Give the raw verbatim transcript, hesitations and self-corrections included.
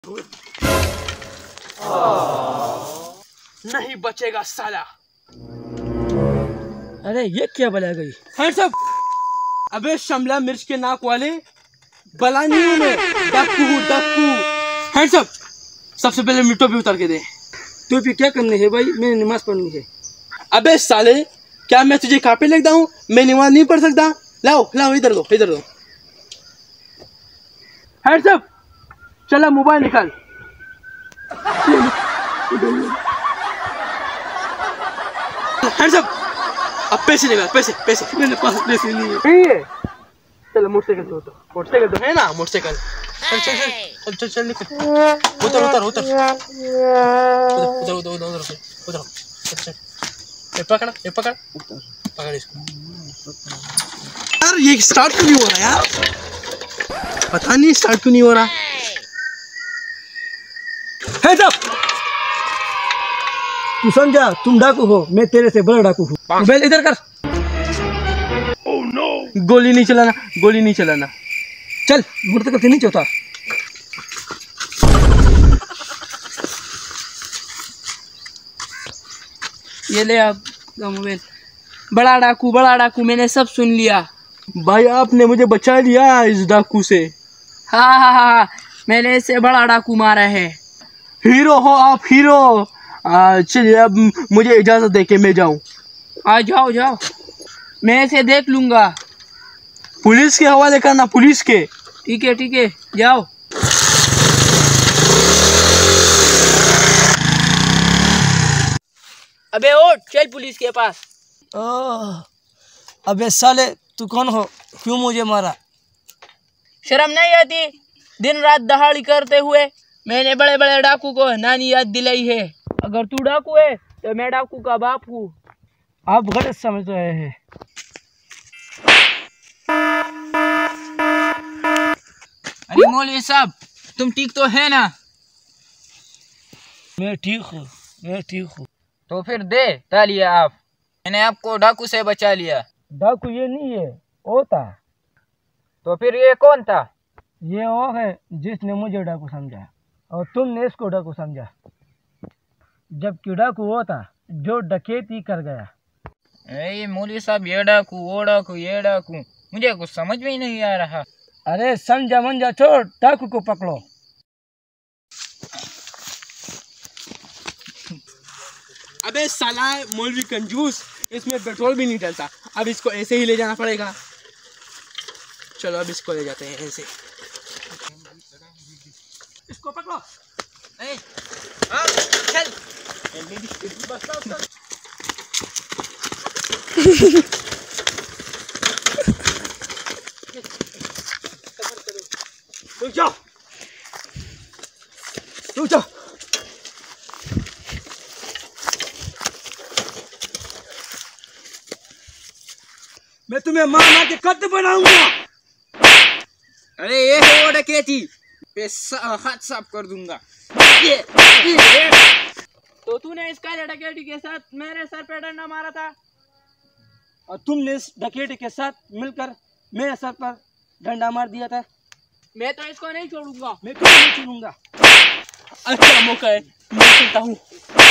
नहीं बचेगा साला। अरे ये क्या बला गई? Hands up. अबे शिमला मिर्च के नाक वाले, बला नहीं हूं मैं, डाकू हूँ डाकू। Hands up. सबसे पहले मेरी टोपी उतार के दे। टोपी क्या करनी है भाई? मैंने नमाज पढ़नी है। अबे साले, क्या मैं तुझे कापे लगता हूँ? मैं नमाज नहीं पढ़ सकता? लाओ लाओ, इधर दो इधर दो। Hands up. चला मोबाइल निकाल। Hands up. अब पैसे निकाल, पैसे पैसे। मेरे पास पैसे नहीं है। नहीं है? चलो मोटरसाइकिल से उतर। मोटरसाइकिल तो है ना, मोटरसाइकिल। चल चल चल चल चल चल निकल। उतर उतर उतर उतर उतर उतर उतर उतर उतर चल। ये पकड़, ये पकड़, पकड़ इसको। यार ये स्टार्ट क्यों नहीं हो रहा यार? पता नहीं स्टार्ट क्यों नहीं हो रहा। Heads up. तू समझा तुम डाकू हो, मैं तेरे से बड़ा डाकू हूँ। मोबाइल इधर कर। Oh no. गोली नहीं चलाना, गोली नहीं चलाना। चल मोटरसाइकिल से नीचे उतार। ये ले आपका मोबाइल। बड़ा डाकू बड़ा डाकू, मैंने सब सुन लिया। भाई आपने मुझे बचा लिया इस डाकू से। हाँ हाँ हाँ, मैंने इसे बड़ा डाकू मारा है। हीरो हो आप, हीरो। चलिए अब मुझे इजाजत दे के मैं जाऊं। आ जाओ जाओ, मैं इसे देख लूंगा। पुलिस के हवाले करना, पुलिस के। ठीक है ठीक है, जाओ। अबे उठ, चल पुलिस के पास। ओह, अबे साले तू कौन हो? क्यों मुझे मारा? शर्म नहीं आती? दिन रात दहाड़ी करते हुए मैंने बड़े बड़े डाकू को नानी याद दिलाई है। अगर तू डाकू है तो मैं डाकू का बाप हूँ। आप गलत समझ रहे हैं। अरे मौलवी साहब, तुम ठीक तो है ना? मैं ठीक हूँ, मैं ठीक हूँ। तो फिर दे तालिया आप, मैंने आपको डाकू से बचा लिया। डाकू ये नहीं है, वो था। तो फिर ये कौन था? ये वो है जिसने मुझे डाकू समझा और तुमने इसको डाकू समझा। जबकि डाकू वो था जो डकैती कर गया। ए मौलवी साहब, ये डाकू वो डाकू ये डाकू, मुझे कुछ समझ में ही नहीं आ रहा। अरे समझा मंजा छोड़, डाकू को पकड़ो। अबे साला मौलवी कंजूस, इसमें पेट्रोल भी नहीं डलता। अब इसको ऐसे ही ले जाना पड़ेगा। चलो अब इसको ले जाते हैं ऐसे। इसको पकड़ो। ए, हाँ, चल। रुक जाओ, रुक जाओ। मैं तुम्हें मार मार के कत्ल बनाऊंगा। अरे ये है वो डकैती, हाथ साफ कर दूंगा। ये, ये, ये। तो तूने इसका डकैती के साथ मेरे सर पे डंडा मारा था और तुमने इस डकैती के साथ मिलकर मेरे सर पर डंडा मार दिया था। मैं तो इसको नहीं छोड़ूंगा। मैं तुम्हें नहीं छोड़ूंगा। अच्छा मौका है, मैं चलता हूँ।